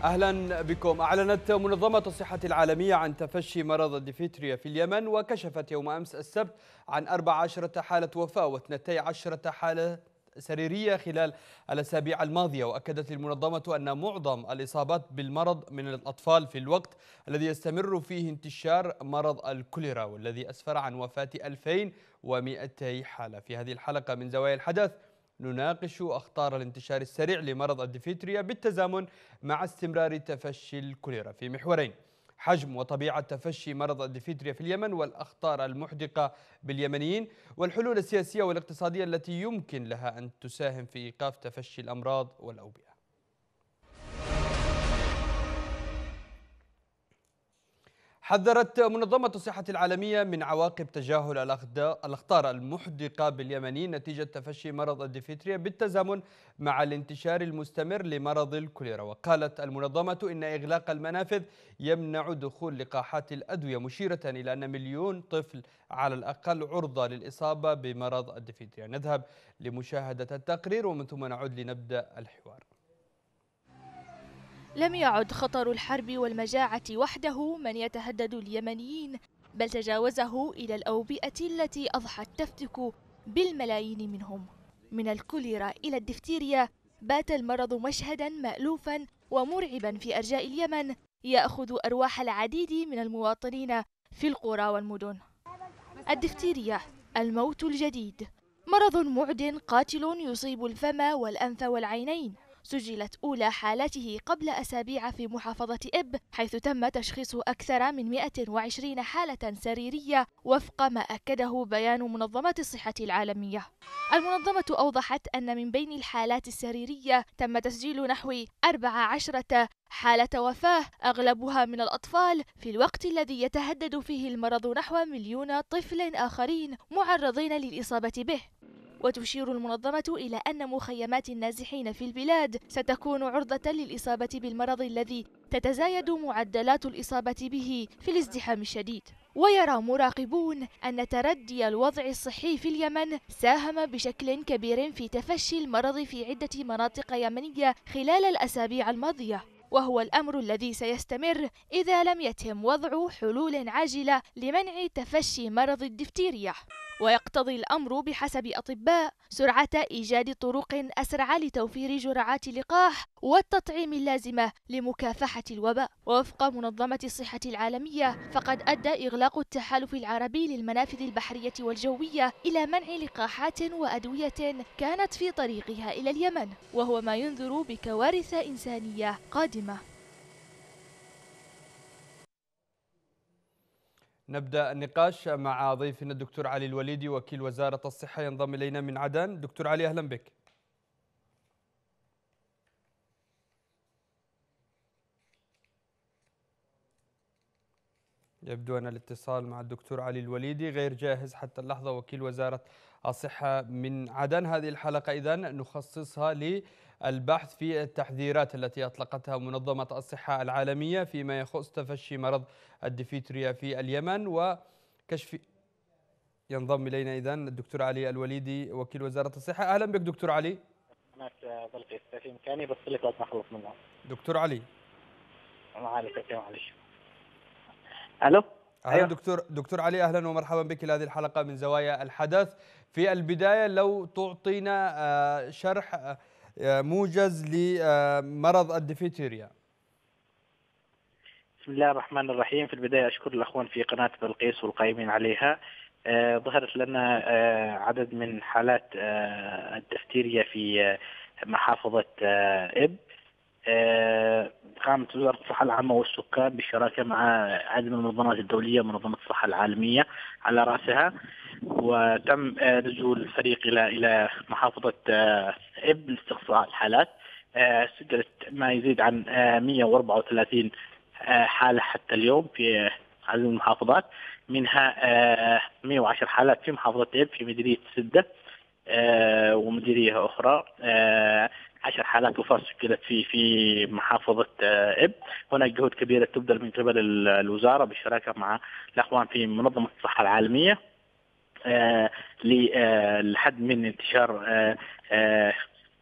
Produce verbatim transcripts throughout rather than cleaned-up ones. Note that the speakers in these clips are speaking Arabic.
أهلا بكم. أعلنت منظمة الصحة العالمية عن تفشي مرض الديفتريا في اليمن، وكشفت يوم أمس السبت عن أربع عشرة حالة وفاة واثنتي عشرة حالة سريرية خلال الأسابيع الماضية. وأكدت المنظمة أن معظم الإصابات بالمرض من الأطفال في الوقت الذي يستمر فيه انتشار مرض الكوليرا، والذي أسفر عن وفاة ألفين ومئتي حالة. في هذه الحلقة من زوايا الحدث نناقش أخطار الانتشار السريع لمرض الديفتريا بالتزامن مع استمرار تفشي الكوليرا في محورين: حجم وطبيعة تفشي مرض الديفتريا في اليمن والأخطار المحدقة باليمنيين، والحلول السياسية والاقتصادية التي يمكن لها أن تساهم في إيقاف تفشي الأمراض والأوبئة. حذرت منظمة الصحة العالمية من عواقب تجاهل الأخطار المحدقة باليمنيين نتيجة تفشي مرض الديفتريا بالتزامن مع الانتشار المستمر لمرض الكوليرا. وقالت المنظمة إن إغلاق المنافذ يمنع دخول لقاحات الأدوية، مشيرة إلى أن مليون طفل على الأقل عرضة للإصابة بمرض الديفتريا. نذهب لمشاهدة التقرير ومن ثم نعود لنبدأ الحوار. لم يعد خطر الحرب والمجاعة وحده من يتهدد اليمنيين، بل تجاوزه إلى الأوبئة التي أضحت تفتك بالملايين منهم. من الكوليرا إلى الدفتيريا، بات المرض مشهدا مألوفا ومرعبا في أرجاء اليمن، يأخذ أرواح العديد من المواطنين في القرى والمدن. الدفتيريا، الموت الجديد، مرض معد قاتل يصيب الفم والأنف والعينين. سجلت أولى حالاته قبل أسابيع في محافظة إب، حيث تم تشخيص أكثر من مئة وعشرين حالة سريرية وفق ما أكده بيان منظمة الصحة العالمية. المنظمة أوضحت أن من بين الحالات السريرية تم تسجيل نحو أربع عشرة حالة وفاة، أغلبها من الأطفال، في الوقت الذي يتهدد فيه المرض نحو مليون طفل آخرين معرضين للإصابة به. وتشير المنظمة إلى أن مخيمات النازحين في البلاد ستكون عرضة للإصابة بالمرض الذي تتزايد معدلات الإصابة به في الازدحام الشديد. ويرى مراقبون أن تردي الوضع الصحي في اليمن ساهم بشكل كبير في تفشي المرض في عدة مناطق يمنية خلال الأسابيع الماضية، وهو الأمر الذي سيستمر إذا لم يتم وضع حلول عاجلة لمنع تفشي مرض الدفتيريا. ويقتضي الأمر بحسب أطباء سرعة إيجاد طرق أسرع لتوفير جرعات اللقاح والتطعيم اللازمة لمكافحة الوباء. ووفق منظمة الصحة العالمية، فقد أدى إغلاق التحالف العربي للمنافذ البحرية والجوية إلى منع لقاحات وأدوية كانت في طريقها إلى اليمن، وهو ما ينذر بكوارث إنسانية قادمة. نبدأ النقاش مع ضيفنا الدكتور علي الوليدي، وكيل وزارة الصحة، ينضم إلينا من عدن. دكتور علي، أهلا بك. يبدو أن الاتصال مع الدكتور علي الوليدي غير جاهز حتى اللحظة، وكيل وزارة الصحة من عدن. هذه الحلقة إذن نخصصها للبحث في التحذيرات التي أطلقتها منظمة الصحة العالمية فيما يخص تفشي مرض الديفتريا في اليمن وكشف. ينضم إلينا إذن الدكتور علي الوليدي وكيل وزارة الصحة. أهلا بك دكتور علي. هناك بلقيس في مكاني بس اللي ما خلص منه. دكتور علي. معلش معلش. الو. أهلا أيوة. دكتور دكتور علي، أهلا ومرحبا بك لهذه الحلقة من زوايا الحدث. في البداية لو تعطينا شرح موجز لمرض الديفتيريا. بسم الله الرحمن الرحيم. في البداية أشكر الأخوان في قناة بلقيس والقائمين عليها. آه ظهرت لنا آه عدد من حالات آه الدفتيريا في آه محافظة آه إب. آه قامت وزارة الصحة العامة والسكان بالشراكة مع عدد من المنظمات الدولية ومنظمة الصحة العالمية على رأسها، وتم آه نزول فريق إلى إلى محافظة آه إب لاستقصاء الحالات. آه سجلت ما يزيد عن آه مئة وأربعة وثلاثين حالة حتى اليوم في عدد المحافظات، منها مئة وعشر حالات في محافظة إب في مديرية سدة ومديرية أخرى. عشر حالات وفاة سجلت في في محافظة إب. هناك جهود كبيرة تبذل من قبل الوزارة بالشراكة مع الأخوان في منظمة الصحة العالمية للحد من انتشار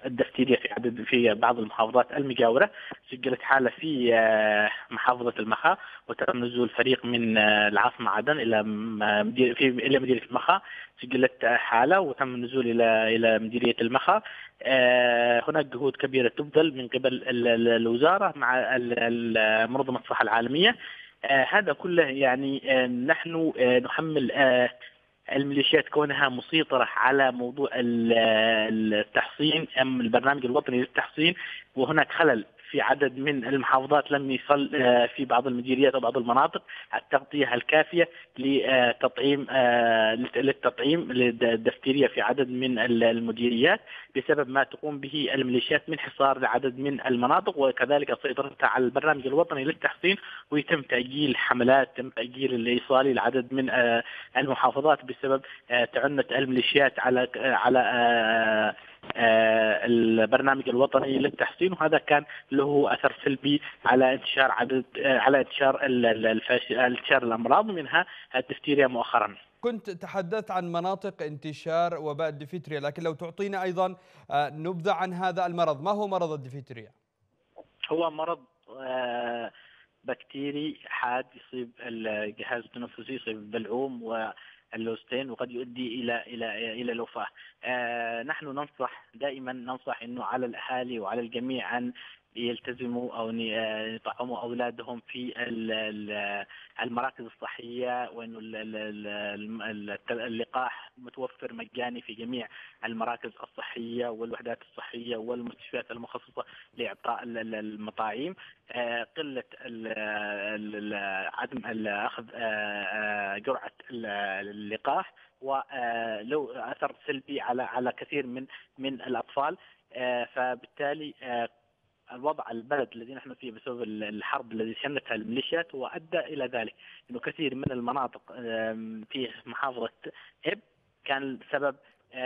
الدفتيرية في عدد في بعض المحافظات المجاورة. سجلت حالة في محافظة المخا، وتم نزول فريق من العاصمة عدن إلى في إلى مديرية المخا. سجلت حالة وتم النزول إلى إلى مديرية المخا. هناك جهود كبيرة تبذل من قبل الوزارة مع منظمة الصحة العالمية. هذا كله يعني نحن نحمل الميليشيات كونها مسيطرة على موضوع التحصين أم البرنامج الوطني للتحصين، وهناك خلل في عدد من المحافظات لم يصل في بعض المديريات أو بعض المناطق التغطية الكافية لتطعيم للتطعيم للدفتيرية في عدد من المديريات، بسبب ما تقوم به الميليشيات من حصار لعدد من المناطق، وكذلك سيطرتها على البرنامج الوطني للتحصين. ويتم تأجيل حملات، تم تأجيل الإيصالي لعدد من المحافظات بسبب تعنت الميليشيات على على البرنامج الوطني للتحصين، وهذا كان له أثر سلبي على انتشار عدد على انتشار انتشار الأمراض، منها الدفتيريا مؤخرا. كنت تحدثت عن مناطق انتشار وباء الديفتريا، لكن لو تعطينا أيضا نبذة عن هذا المرض. ما هو مرض الديفتريا؟ هو مرض بكتيري حاد يصيب الجهاز التنفسي، يصيب البلعوم واللوستين، وقد يؤدي الى الى الى الوفاه. آه نحن ننصح دائما ننصح انه على الاهالي وعلى الجميع ان يلتزموا او يطعموا اولادهم في المراكز الصحيه، وانه اللقاح متوفر مجاني في جميع المراكز الصحيه والوحدات الصحيه والمستشفيات المخصصه لاعطاء المطاعيم. قله عدم اخذ جرعه اللقاح ولو اثر سلبي على على كثير من من الاطفال. فبالتالي الوضع البلد الذي نحن فيه بسبب الحرب الذي شنتها الميليشيات وأدى إلى ذلك إنه كثير من المناطق في محافظة إب كان سبب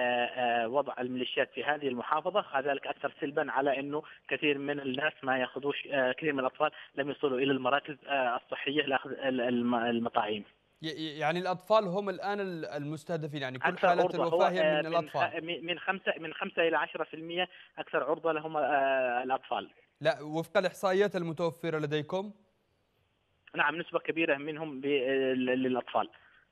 وضع الميليشيات في هذه المحافظة، كذلك أثر سلبا على إنه كثير من الناس ما يأخذوش، كثير من الأطفال لم يصلوا إلى المراكز الصحية لأخذ المطاعيم. يعني الأطفال هم الآن المستهدفين، يعني كل أكثر حالات عرضة الوفاة هي من من الأطفال. من خمسة من خمسة إلى عشرة في المئة أكثر عرضة لهم الأطفال. لا، وفق الإحصائيات المتوفرة لديكم؟ نعم، نسبة كبيرة منهم للأطفال.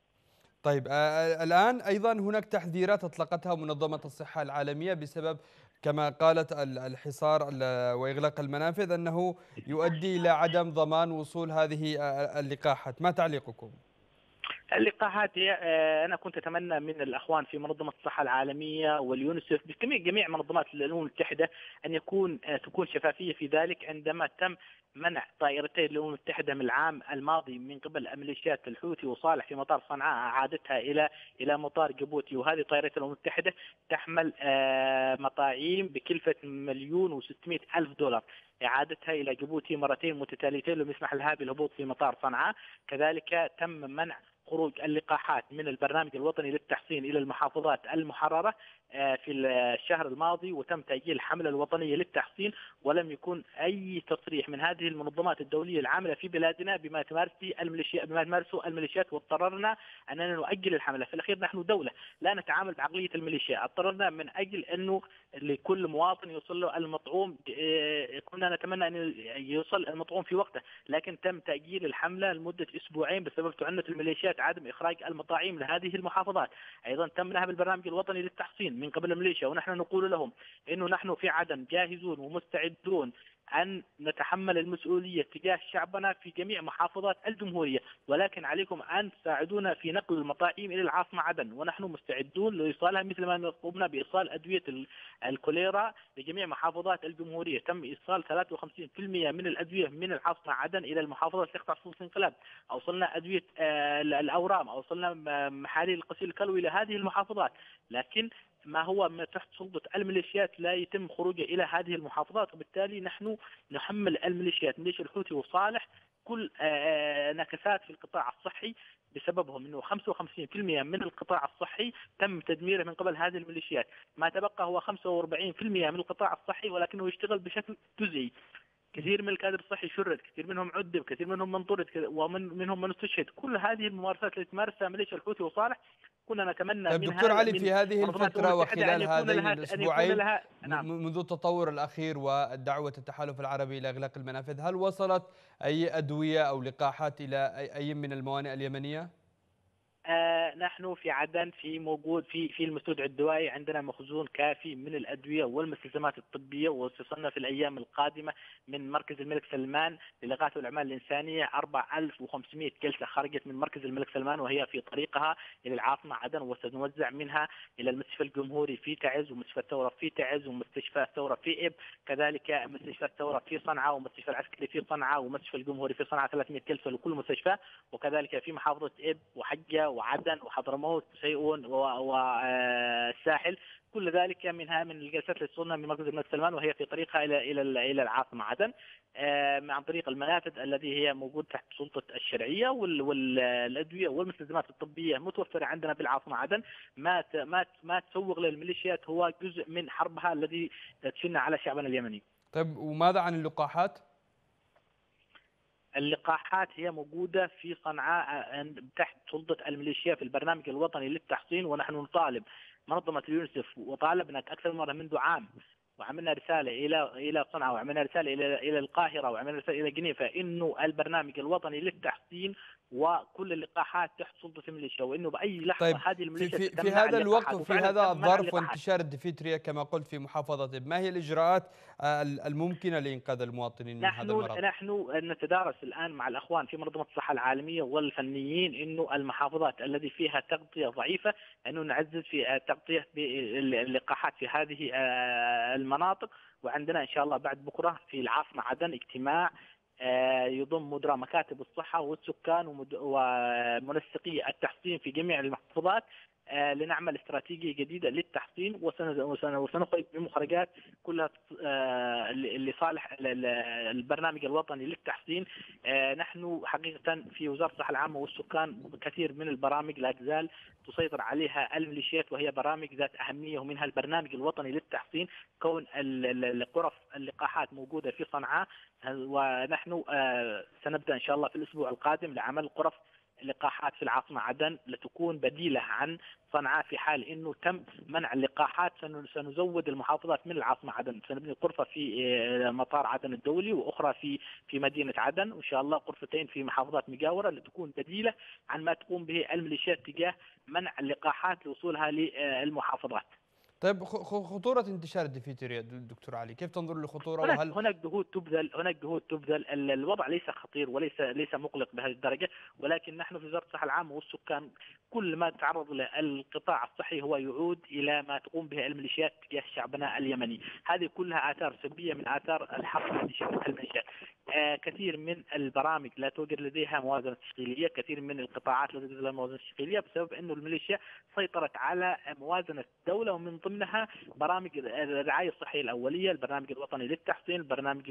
طيب آه الآن أيضا هناك تحذيرات أطلقتها منظمة الصحة العالمية بسبب كما قالت الحصار وإغلاق المنافذ أنه يؤدي إلى عدم ضمان وصول هذه اللقاحات. ما تعليقكم؟ اللقاحات هي أنا كنت أتمنى من الأخوان في منظمة الصحة العالمية واليونيسف بجميع جميع منظمات الأمم المتحدة أن يكون تكون شفافية في ذلك. عندما تم منع طائرتي الأمم المتحدة من العام الماضي من قبل ميليشيات الحوثي وصالح في مطار صنعاء، إعادتها إلى إلى مطار جيبوتي، وهذه طائرة الأمم المتحدة تحمل مطاعيم بكلفة مليون وستمائة ألف دولار، إعادتها إلى جيبوتي مرتين متتاليتين لم يسمح لها بالهبوط في مطار صنعاء. كذلك تم منع خروج اللقاحات من البرنامج الوطني للتحصين إلى المحافظات المحررة في الشهر الماضي، وتم تأجيل الحملة الوطنية للتحصين، ولم يكن أي تصريح من هذه المنظمات الدولية العاملة في بلادنا بما تمارسه الميليشيات بما تمارسه الميليشيات، واضطررنا أننا نؤجل الحملة. في الأخير نحن دولة لا نتعامل بعقلية الميليشيا، اضطررنا من أجل أنه لكل مواطن يوصل له المطعوم. كنا نتمنى أن يوصل المطعوم في وقته، لكن تم تأجيل الحملة لمدة أسبوعين بسبب تعنت الميليشيات عدم إخراج المطاعيم لهذه المحافظات. أيضا تم نهب البرنامج الوطني للتحصين من قبل الميليشيا، ونحن نقول لهم إنه نحن في عدن جاهزون ومستعدون أن نتحمل المسؤولية تجاه شعبنا في جميع محافظات الجمهورية، ولكن عليكم أن تساعدونا في نقل المطاعيم إلى العاصمة عدن، ونحن مستعدون لإيصالها مثل ما قمنا بإيصال أدوية الكوليرا لجميع محافظات الجمهورية. تم إيصال ثلاثة وخمسين بالمئة من الأدوية من العاصمة عدن إلى المحافظات التي تخضع لسلطة الانقلاب. أوصلنا أدوية الأورام، أوصلنا محاليل الغسيل الكلوي إلى هذه المحافظات، لكن ما هو ما تحت سلطة الميليشيات لا يتم خروجه إلى هذه المحافظات. وبالتالي نحن نحمل الميليشيات ميليشيا الحوثي وصالح كل نكسات في القطاع الصحي بسببهم، انه خمسة وخمسين بالمئة من القطاع الصحي تم تدميره من قبل هذه الميليشيات. ما تبقى هو خمسة وأربعين بالمئة من القطاع الصحي ولكنه يشتغل بشكل جزئي. كثير من الكادر الصحي شرد، كثير منهم عذب، كثير منهم من طرد، ومن منهم من استشهد. كل هذه الممارسات التي تمارسها ميليشيا الحوثي وصالح كنا نتمنى طيب منها دكتور علي، في هذه الفترة وخلال هذين الأسبوعين نعم. منذ التطور الأخير ودعوة التحالف العربي إلى إغلاق المنافذ، هل وصلت أي أدوية أو لقاحات إلى أي من الموانئ اليمنية؟ آه نحن في عدن في موجود في في المستودع الدوائي عندنا مخزون كافي من الادويه والمستلزمات الطبيه، وستصنف في الايام القادمه من مركز الملك سلمان للاغاثه والاعمال الانسانيه أربعة آلاف وخمسمائة جلسه خرجت من مركز الملك سلمان وهي في طريقها الى العاصمه عدن، وسنوزع منها الى المستشفى الجمهوري في تعز ومستشفى الثوره في تعز ومستشفى الثوره في اب، كذلك مستشفى الثوره في صنعاء ومستشفى العسكري في صنعاء ومستشفى الجمهوري في صنعاء ثلاثمائة جلسه لكل مستشفى، وكذلك في محافظه اب وحجه وعدن وحضرموت وسيئون والساحل، كل ذلك منها من الجلسات اللي وصلنا من مركز الملك سلمان وهي في طريقها الى الى الى العاصمه عدن عن طريق المنافذ التي هي موجود تحت سلطه الشرعيه، والادويه والمستلزمات الطبيه متوفره عندنا في العاصمه عدن. ما ما ما تسوق للميليشيات هو جزء من حربها الذي تشن على شعبنا اليمني. طيب وماذا عن اللقاحات؟ اللقاحات هي موجودة في صنعاء تحت سلطة الميليشيا في البرنامج الوطني للتحصين، ونحن نطالب منظمة اليونسف وطالبنا أكثر مرة منذ عام، وعملنا رسالة إلى إلى صنعاء وعملنا رسالة إلى إلى القاهرة وعملنا رسالة إلى جنيفة إنه البرنامج الوطني للتحصين وكل اللقاحات تحت سلطة الميليشيا، وإنه بأي لحظة طيب هذه الميليشيا في, في, في هذا الوقت وفي هذا الظرف وانتشار الديفيتريا كما قلت في محافظة إب، ما هي الإجراءات الممكنة لإنقاذ المواطنين من هذا المرض؟ نحن نتدارس الآن مع الأخوان في منظمة الصحة العالمية والفنيين إنه المحافظات التي فيها تغطية ضعيفة إنه نعزز في تغطية اللقاحات في هذه المناطق، وعندنا إن شاء الله بعد بكرة في العاصمة عدن اجتماع يضم مدراء مكاتب الصحة والسكان ومنسقي التحصين في جميع المحافظات لنعمل استراتيجية جديدة للتحصين، وسنخرج بمخرجات كلها لصالح البرنامج الوطني للتحصين. نحن حقيقة في وزارة الصحة العامة والسكان كثير من البرامج لا تزال تسيطر عليها الميليشيات، وهي برامج ذات أهمية، ومنها البرنامج الوطني للتحصين، كون الغرف اللقاحات موجودة في صنعاء، ونحن سنبدأ إن شاء الله في الأسبوع القادم لعمل غرف اللقاحات في العاصمة عدن لتكون بديلة عن صنعاء في حال إنه تم منع اللقاحات. سنزود المحافظات من العاصمة عدن، سنبني غرفة في مطار عدن الدولي وأخرى في في مدينة عدن، وإن شاء الله غرفتين في محافظات مجاورة لتكون بديلة عن ما تقوم به الميليشيات تجاه منع اللقاحات لوصولها للمحافظات. طيب خطورة انتشار الديفيتريا دكتور علي، كيف تنظر للخطورة؟ هناك وهل هناك جهود تبذل هناك جهود تبذل الوضع ليس خطير وليس ليس مقلق بهذه الدرجة، ولكن نحن في وزارة الصحة العامة والسكان كل ما تعرض له القطاع الصحي هو يعود إلى ما تقوم به الميليشيات تجاه شعبنا اليمني. هذه كلها آثار سلبية من آثار الحرب التي شهدتها الميليشيات. آه كثير من البرامج لا توجد لديها موازنة تشغيلية، كثير من القطاعات لا توجد لديها موازنة تشغيلية بسبب أنه الميليشيا سيطرت على موازنة الدولة، ومن ضمنها برامج الرعاية الصحية الأولية، البرنامج الوطني للتحصين، البرنامج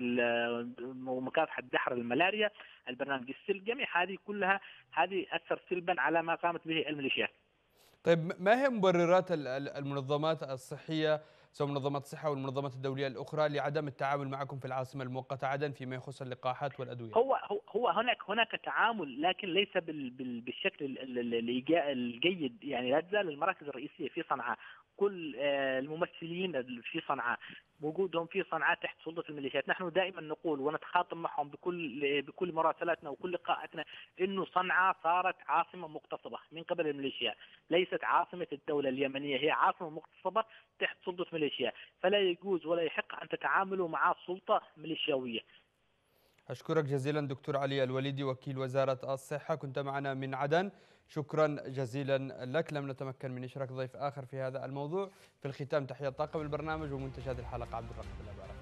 مكافحة دحر الملاريا، البرنامج السل، جميع هذه كلها هذه أثر سلبا على ما قامت به الميليشيات. طيب ما هي مبررات المنظمات الصحية سواء منظمات الصحة والمنظمات الدولية الأخرى لعدم التعامل معكم في العاصمة المؤقتة عدن فيما يخص اللقاحات والأدوية؟ هو هو هناك هناك تعامل، لكن ليس بالشكل الجيد. يعني لا تزال المراكز الرئيسية في صنعاء كل الممثلين في صنعاء وجودهم في صنعاء تحت سلطة الميليشيات. نحن دائما نقول ونتخاطب معهم بكل بكل مراسلاتنا وكل لقاءاتنا إنه صنعاء صارت عاصمة مغتصبة من قبل الميليشيات، ليست عاصمة الدولة اليمنية، هي عاصمة مغتصبة تحت سلطة ميليشيا، فلا يجوز ولا يحق أن تتعاملوا مع سلطة ميليشياوية. أشكرك جزيلا دكتور علي الوليدي وكيل وزارة الصحة، كنت معنا من عدن، شكرا جزيلا لك. لم نتمكن من إشراك ضيف آخر في هذا الموضوع. في الختام تحية طاقم البرنامج ومنتج هذه الحلقة عبد الرقيب الأبارة.